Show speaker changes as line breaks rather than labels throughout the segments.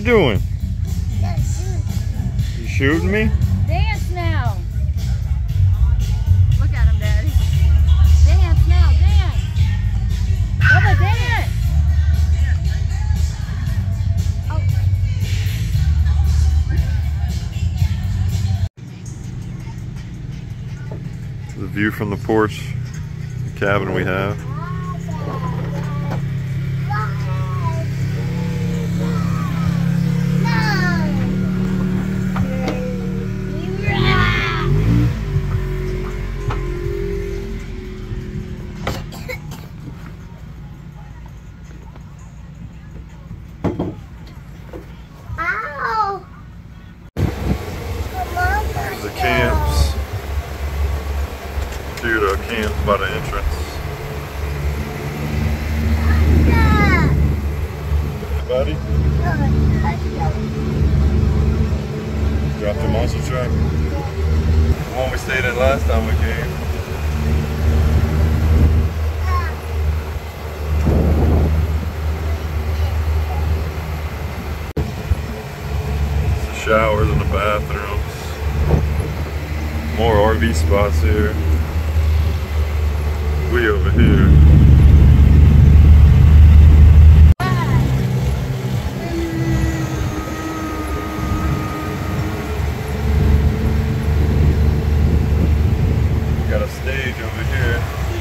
doing? You shooting me?
Dance now. Look at him, Daddy. Dance now, dance. Bubba, dance. Oh.
The view from the porch, the cabin we have. The camps. Cute camp by the entrance. Buddy? Dropped your monster truck? The one we stayed in last time we came. The showers and the bathrooms. More RV spots here. We over here. Got a stage over here.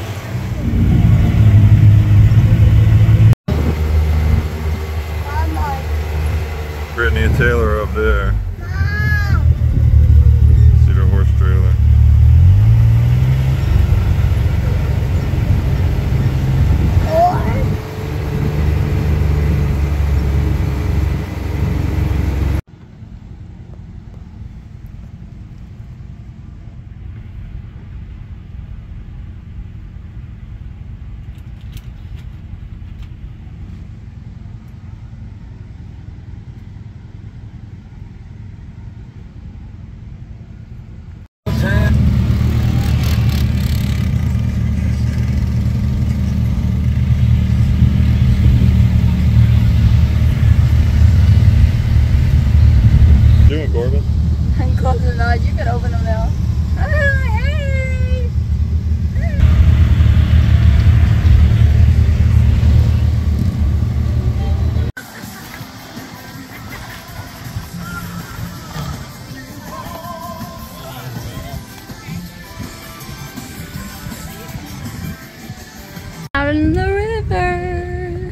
Brittany and Taylor are up there. See their horse trailer. Doing, Corbin?
I'm closing the eyes. You can open them now. Hey! Out in the river.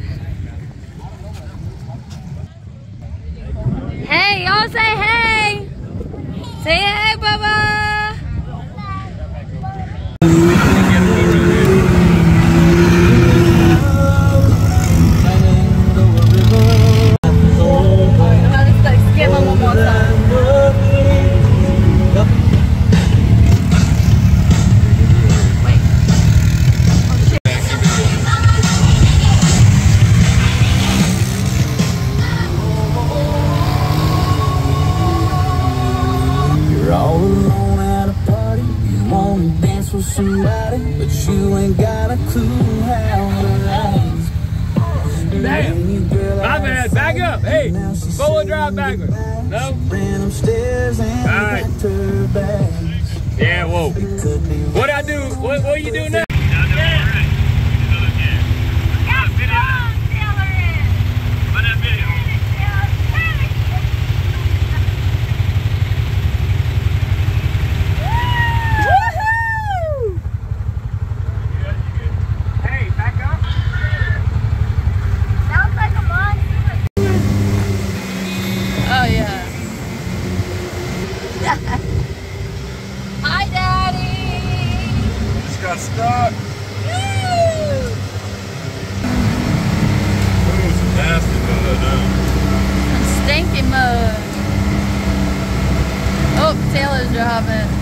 Hey, y'all say hey. Say hey, Bubba. Let's skip him one more time.
Somebody, but you ain't got a clue how to rise.
Damn! My bad, back up! Hey! Forward drive backward. No? Alright. Yeah, whoa. What I do? What you do now?
Hi, Daddy.
Just got stuck.
Woo!
Ooh, some nasty mud, huh?
Some stinky mud. Oh, Taylor's driving.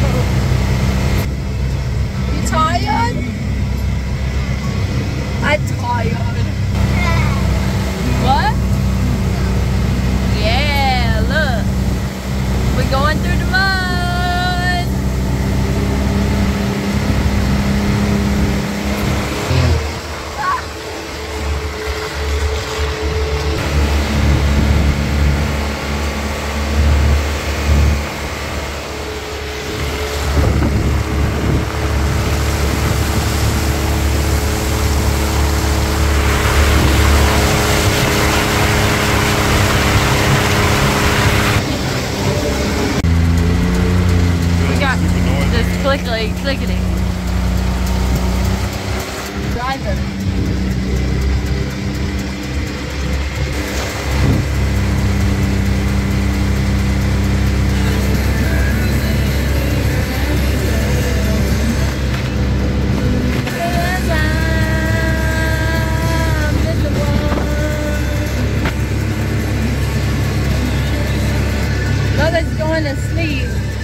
You tired? I What? Yeah, look. We're going through the mud. Clickety. Driving. Mother's going to sleep.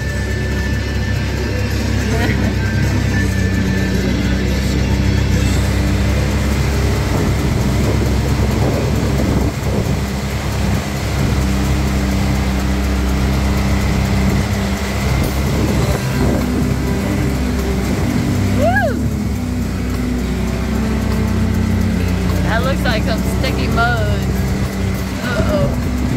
That looks like some sticky mud. Uh-oh.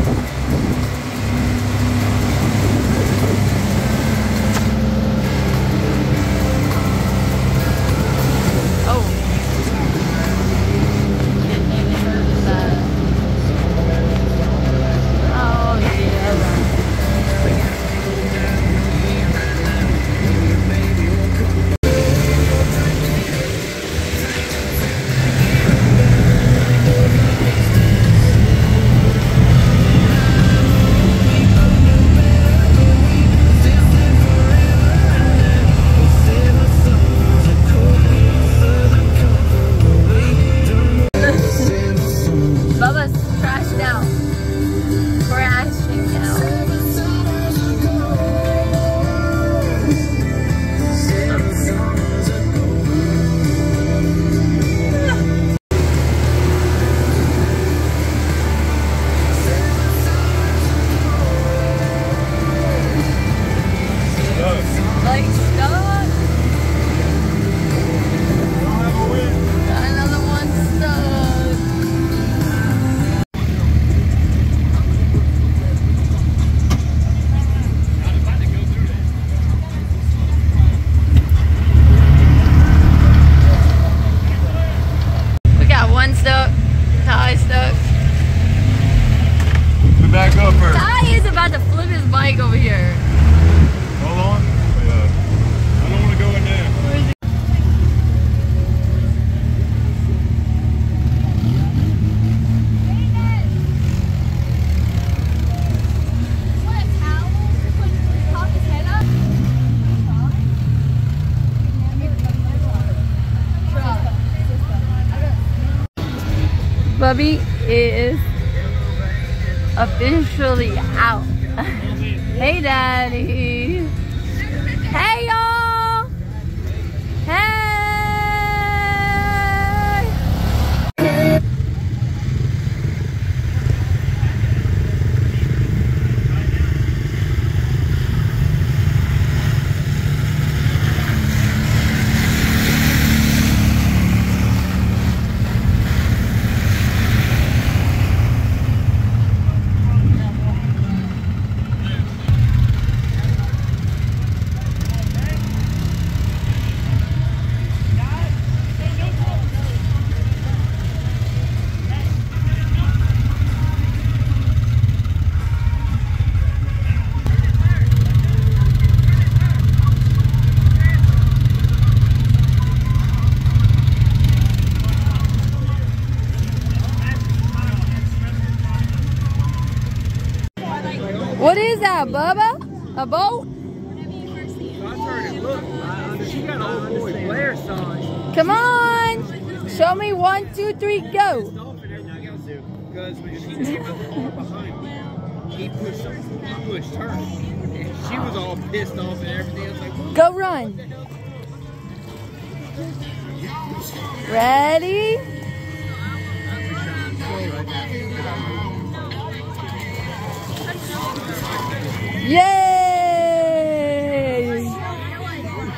Over here.
Hold on. I don't want to go in there.
Bubby is officially out. Hey, Daddy. Hey, y'all. Hey. What is that, Bubba? A boat? Come on! Show me 1, 2, 3, go!
He pushed her. And she was all pissed off and everything. I was like,
go run. Ready?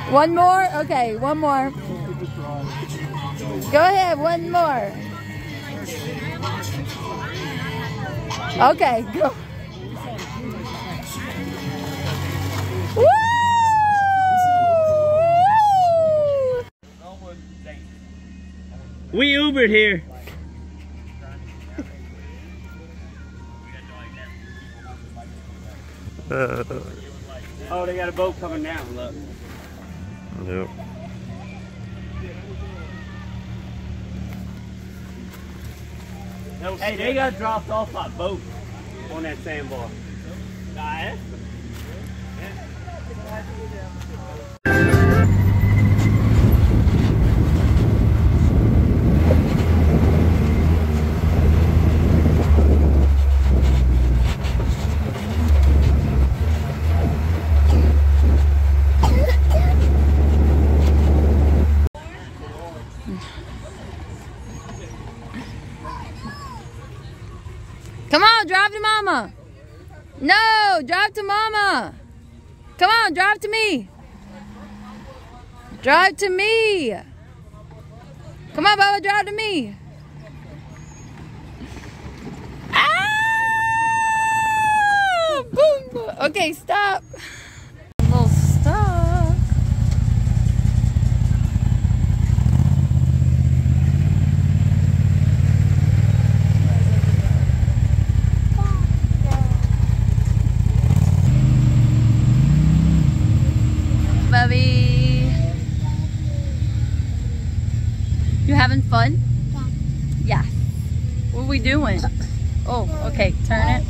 One more? Okay, one more. Go ahead, one more. Okay, go. Woo!
We Ubered here. Oh, they got a boat coming down, look.
Yep.
Hey, they got dropped off by boat on that sandbar.
Come on, drive to mama. No, drive to mama. Come on, drive to me. Drive to me. Come on, Bubba, drive to me. Ah! Boom. Okay, stop. A little stuck. Bubby. You having fun? Yeah. What are we doing? Oh, okay. Turn it.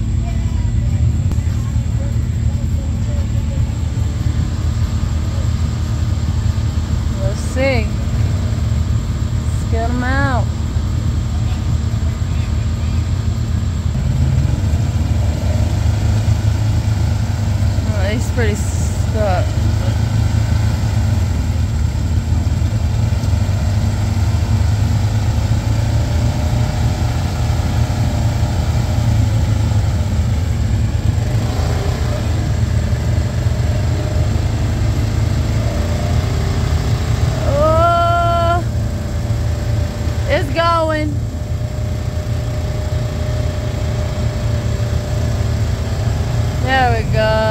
Let's see. Let's get them out. Oh, he's pretty stuck. It's going. There we go.